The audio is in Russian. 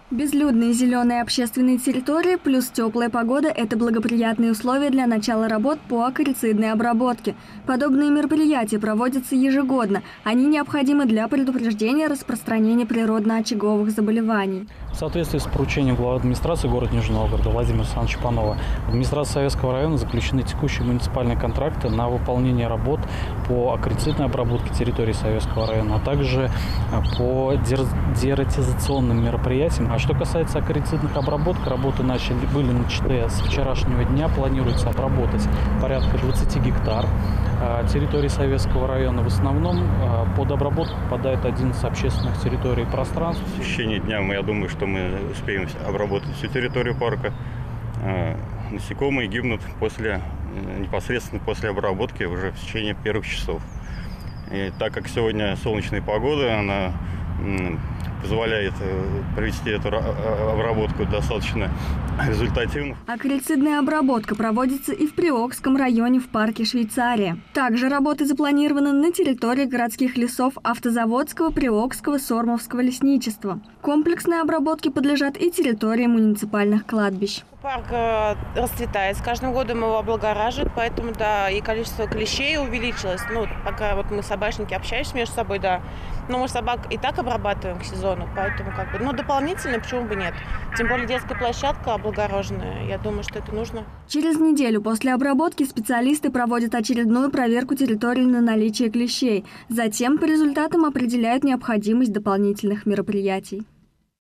Безлюдные зеленые общественные территории плюс теплая погода – это благоприятные условия для начала работ по акарицидной обработке. Подобные мероприятия проводятся ежегодно. Они необходимы для предупреждения распространения природно-очаговых заболеваний. В соответствии с поручением главы администрации города Нижнего Новгорода Владимира Александровича Панова, в администрации Советского района заключены текущие муниципальные контракты на выполнение работ по акарицидной обработке территории Советского района, а также по дератизационным мероприятиям. А что касается акарицидных обработок, работы были начаты с вчерашнего дня. Планируется обработать порядка 20 гектар территории Советского района. В основном под обработку попадает 11 общественных территорий и пространств. В течение дня, я думаю, что мы успеем обработать всю территорию парка. Насекомые гибнут непосредственно после обработки уже в течение первых часов. И так как сегодня солнечная погода, она позволяет провести эту обработку достаточно результативно. Акарицидная обработка проводится и в Приокском районе в парке Швейцария. Также работы запланированы на территории городских лесов Автозаводского, Приокского, Сормовского лесничества. Комплексной обработке подлежат и территории муниципальных кладбищ. Парк расцветает, с каждым годом его облагораживают, поэтому да, и количество клещей увеличилось. Пока мы собачники общаемся между собой, да. Но мы собак и так обрабатываем к сезону, поэтому дополнительно почему бы нет. Тем более детская площадка облагороженная, я думаю, что это нужно. Через неделю после обработки специалисты проводят очередную проверку территории на наличие клещей. Затем по результатам определяют необходимость дополнительных мероприятий.